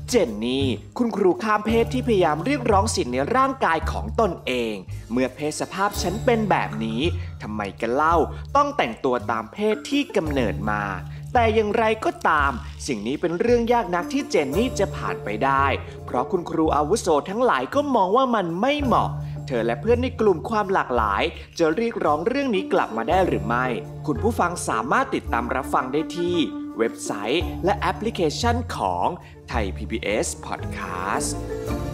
เจนนี่คุณครูข้ามเพศที่พยายามเรียกร้องสิทธิในร่างกายของตนเองเมื่อเพศสภาพฉันเป็นแบบนี้ทำไมกันเล่าต้องแต่งตัวตามเพศที่กำเนิดมาแต่อย่างไรก็ตามสิ่งนี้เป็นเรื่องยากนักที่เจนนี่จะผ่านไปได้เพราะคุณครูอาวุโสทั้งหลายก็มองว่ามันไม่เหมาะเธอและเพื่อนในกลุ่มความหลากหลายจะเรียกร้องเรื่องนี้กลับมาได้หรือไม่คุณผู้ฟังสามารถติดตามรับฟังได้ที่เว็บไซต์และแอปพลิเคชันของไทย PBS Podcast